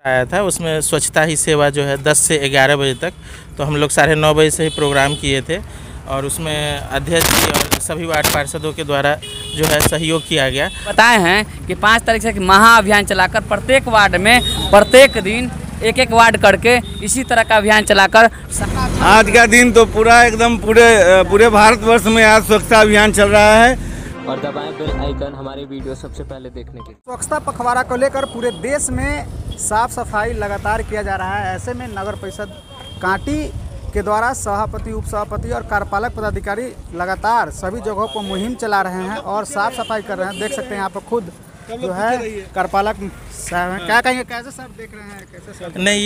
आया था। उसमें स्वच्छता ही सेवा जो है 10 से 11 बजे तक, तो हम लोग 9:30 बजे से ही प्रोग्राम किए थे और उसमें अध्यक्ष जी और सभी वार्ड पार्षदों के द्वारा जो है सहयोग किया गया। बताए हैं कि 5 तारीख से महाअभियान चलाकर प्रत्येक वार्ड में प्रत्येक दिन एक वार्ड करके इसी तरह का अभियान चलाकर आज का दिन तो पूरा एकदम पूरे भारतवर्ष में आज स्वच्छता अभियान चल रहा है और दबाएं बेल आइकन हमारी वीडियो सबसे पहले देखने के लिए। स्वच्छता पखवाड़ा को लेकर पूरे देश में साफ सफाई लगातार किया जा रहा है। ऐसे में नगर परिषद कांटी के द्वारा सभापति, उप सभापति और कार्यपालक पदाधिकारी लगातार सभी जगहों पर मुहिम चला रहे हैं और साफ सफाई कर रहे हैं। देख सकते हैं यहाँ पर खुद जो है कार्यपालक साहब हैं। क्या कहेंगे, कैसे सर देख रहे हैं, कैसे सर? नहीं,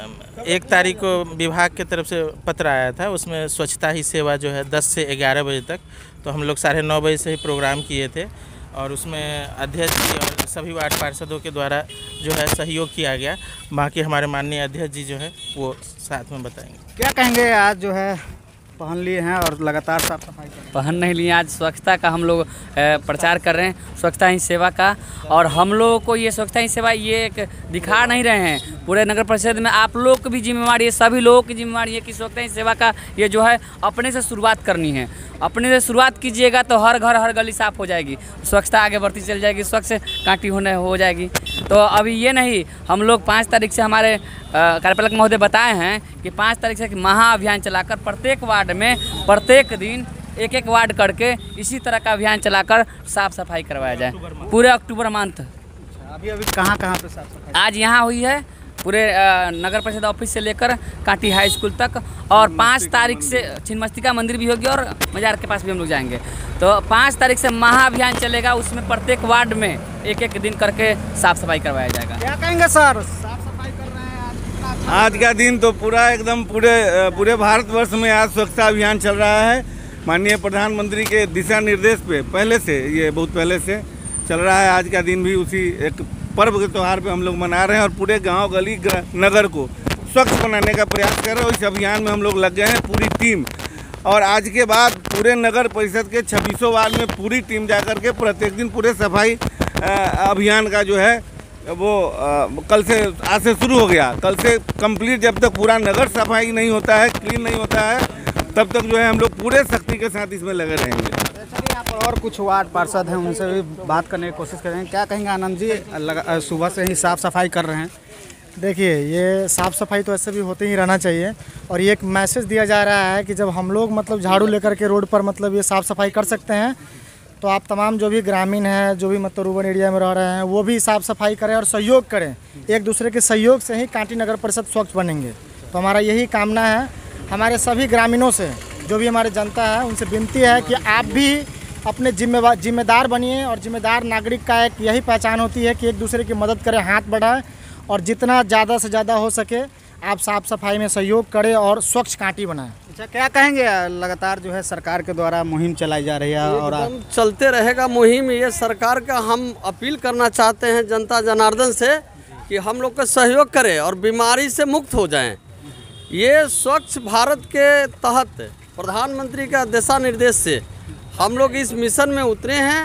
ये 1 तारीख को विभाग की तरफ से पत्र आया था। उसमें स्वच्छता ही सेवा जो है 10 से 11 बजे तक, तो हम लोग 9:30 बजे से ही प्रोग्राम किए थे और उसमें अध्यक्ष जी और सभी वार्ड पार्षदों के द्वारा जो है सहयोग किया गया। बाकी हमारे माननीय अध्यक्ष जी जो है वो साथ में बताएंगे। क्या कहेंगे, आज जो है पहन लिए हैं और लगातार साफ सफाई कर रहे हैं? पहन नहीं लिए, आज स्वच्छता का हम लोग प्रचार कर रहे हैं, स्वच्छता ही सेवा का। और हम लोगों को ये स्वच्छता ही सेवा ये एक दिखा नहीं रहे हैं, पूरे नगर परिषद में आप लोग की भी जिम्मेवारी है, सभी लोगों की जिम्मेवारी है कि स्वच्छता ही सेवा का ये जो है अपने से शुरुआत करनी है। अपने से शुरुआत कीजिएगा तो हर घर हर गली साफ हो जाएगी, स्वच्छता आगे बढ़ती चल जाएगी, स्वच्छ कांटी हो जाएगी। तो अभी ये नहीं, हम लोग 5 तारीख से हमारे कार्यपालक महोदय बताए हैं कि 5 तारीख से महाअभियान चलाकर प्रत्येक वार्ड में प्रत्येक दिन एक वार्ड करके इसी तरह का अभियान चलाकर साफ सफाई करवाया जाए पूरे अक्टूबर मंथ। अभी कहाँ पे साफ सफाई? आज यहाँ हुई है पूरे नगर परिषद ऑफिस से लेकर कांटी हाई स्कूल तक, और 5 तारीख से छिन्नमस्तिका मंदिर भी होगी और मजार के पास भी हम लोग जाएंगे। तो 5 तारीख से महाअभियान चलेगा, उसमें प्रत्येक वार्ड में एक दिन करके साफ सफाई करवाया जाएगा। क्या कहेंगे सर, साफ सफाई कर रहे हैं आज का दिन तो पूरा एकदम पूरे भारतवर्ष में आज स्वच्छता अभियान चल रहा है। माननीय प्रधानमंत्री के दिशा निर्देश पे बहुत पहले से चल रहा है। आज का दिन भी उसी एक पर्व के त्यौहार पे हम लोग मना रहे हैं और पूरे गांव गली नगर को स्वच्छ बनाने का प्रयास कर रहे हैं। इस अभियान में हम लोग लग गए हैं पूरी टीम, और आज के बाद पूरे नगर परिषद के 2600 वार्ड में पूरी टीम जाकर के प्रत्येक दिन पूरे सफाई अभियान का जो है वो कल से आज से शुरू हो गया। कल से कंप्लीट, जब तक पूरा नगर सफाई नहीं होता है, क्लीन नहीं होता है, तब तक जो है हम लोग पूरे सख्ती के साथ इसमें लगे रहेंगे। यहाँ पर और कुछ वार्ड पार्षद हैं, उनसे भी बात करने की कोशिश करेंगे। क्या कहेंगे आनंद जी, सुबह से ही साफ़ सफाई कर रहे हैं? देखिए, ये साफ़ सफाई तो ऐसे भी होते ही रहना चाहिए, और ये एक मैसेज दिया जा रहा है कि जब हम लोग मतलब झाड़ू लेकर के रोड पर मतलब ये साफ़ सफाई कर सकते हैं, तो आप तमाम जो भी ग्रामीण हैं, जो भी मतलब रूरल एरिया में रह रहे हैं, वो भी साफ़ सफाई करें और सहयोग करें। एक दूसरे के सहयोग से ही कांटी नगर परिषद स्वच्छ बनेंगे। तो हमारा यही कामना है। हमारे सभी ग्रामीणों से, जो भी हमारे जनता है, उनसे विनती है कि आप भी अपने जिम्मेदार बनिए, और जिम्मेदार नागरिक का एक यही पहचान होती है कि एक दूसरे की मदद करें, हाथ बढ़ाएं, और जितना ज़्यादा से ज़्यादा हो सके आप साफ़ सफाई में सहयोग करें और स्वच्छ कांटी बनाएं। अच्छा, क्या कहेंगे, लगातार जो है सरकार के द्वारा मुहिम चलाई जा रही है और चलते रहेगा मुहिम। ये सरकार का हम अपील करना चाहते हैं जनता जनार्दन से कि हम लोग का सहयोग करें और बीमारी से मुक्त हो जाएं। ये स्वच्छ भारत के तहत प्रधानमंत्री का दिशा निर्देश से हम लोग इस मिशन में उतरे हैं,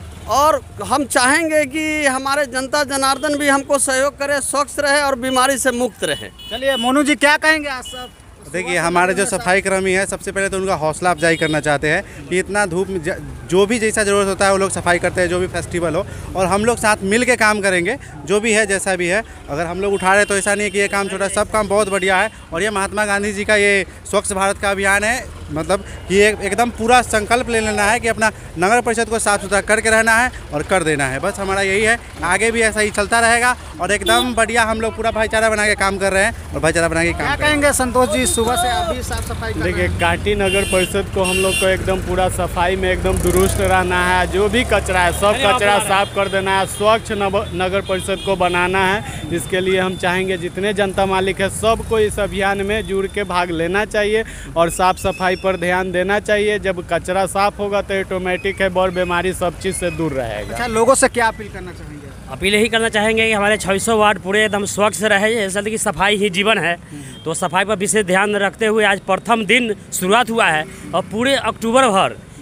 और हम चाहेंगे कि हमारे जनता जनार्दन भी हमको सहयोग करे, स्वच्छ रहे और बीमारी से मुक्त रहे। चलिए मोनू जी, क्या कहेंगे आज सब? देखिए, हमारे जो सफाई कर्मी है, सबसे पहले तो उनका हौसला अफजाई करना चाहते हैं कि इतना धूप में जो भी जैसा ज़रूरत होता है वो लोग सफाई करते हैं, जो भी फेस्टिवल हो, और हम लोग साथ मिल के काम करेंगे, जो भी है जैसा भी है। अगर हम लोग उठा रहे तो ऐसा नहीं है कि ये काम छोटा, सब काम बहुत बढ़िया है। और ये महात्मा गांधी जी का ये स्वच्छ भारत का अभियान है, मतलब ये एकदम पूरा संकल्प ले लेना है कि अपना नगर परिषद को साफ सुथरा करके रहना है और कर देना है। बस हमारा यही है, आगे भी ऐसा ही चलता रहेगा और एकदम बढ़िया हम लोग पूरा भाईचारा बना के काम कर रहे हैं और भाईचारा बना के काम कहेंगे। संतोष जी, सुबह से अभी साफ सफाई देखिए, कांटी नगर परिषद को हम लोग को एकदम पूरा सफाई में एकदम दुरुस्त रहना है। जो भी कचरा है सब कचरा साफ कर देना है, स्वच्छ नगर परिषद को बनाना है। इसके लिए हम चाहेंगे जितने जनता मालिक है सबको इस अभियान में जुड़ के भाग लेना चाहिए और साफ सफाई पर ध्यान देना चाहिए। जब कचरा साफ होगा तो ऑटोमेटिक है और बीमारी सब चीज़ से दूर रहेगा। अच्छा, लोगों से क्या अपील करना चाहेंगे? अपील यही करना चाहेंगे कि हमारे 600 वार्ड पूरे एकदम स्वच्छ रहे। ऐसा कि सफाई ही जीवन है, तो सफाई पर विशेष ध्यान रखते हुए आज प्रथम दिन शुरुआत हुआ है और पूरे अक्टूबर भर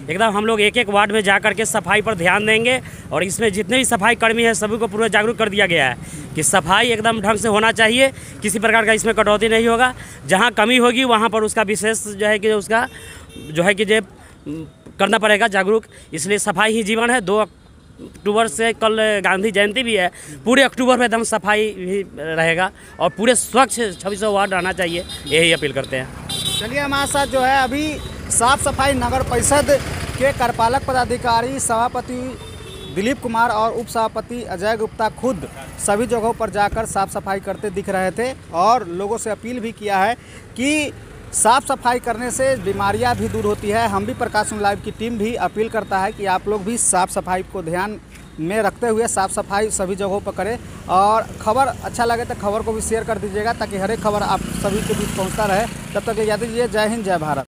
एकदम हम लोग एक एक वार्ड में जा करके सफाई पर ध्यान देंगे। और इसमें जितने भी सफाई कर्मी हैं सभी को पूरा जागरूक कर दिया गया है कि सफाई एकदम ढंग से होना चाहिए, किसी प्रकार का इसमें कटौती नहीं होगा। जहाँ कमी होगी वहाँ पर उसका विशेष जो है कि उसका जो है कि जो करना पड़ेगा जागरूक। इसलिए सफाई ही जीवन है। 2 अक्टूबर से कल गांधी जयंती भी है, पूरे अक्टूबर में एकदम सफाई भी रहेगा और पूरे स्वच्छ 2600 वार्ड रहना चाहिए, यही अपील करते हैं। चलिए हमारे साथ जो है अभी साफ सफाई नगर परिषद के कार्यपालक पदाधिकारी सभापति दिलीप कुमार और उप सभापति अजय गुप्ता खुद सभी जगहों पर जाकर साफ सफाई करते दिख रहे थे और लोगों से अपील भी किया है कि साफ़ सफाई करने से बीमारियां भी दूर होती है। हम भी प्रकाशन लाइव की टीम भी अपील करता है कि आप लोग भी साफ़ सफाई को ध्यान में रखते हुए साफ़ सफाई सभी जगहों पर करें। और खबर अच्छा लगे तो खबर को भी शेयर कर दीजिएगा ताकि हर एक खबर आप सभी के बीच पहुंचता रहे। तब तक याद दीजिए, जय हिंद, जय भारत।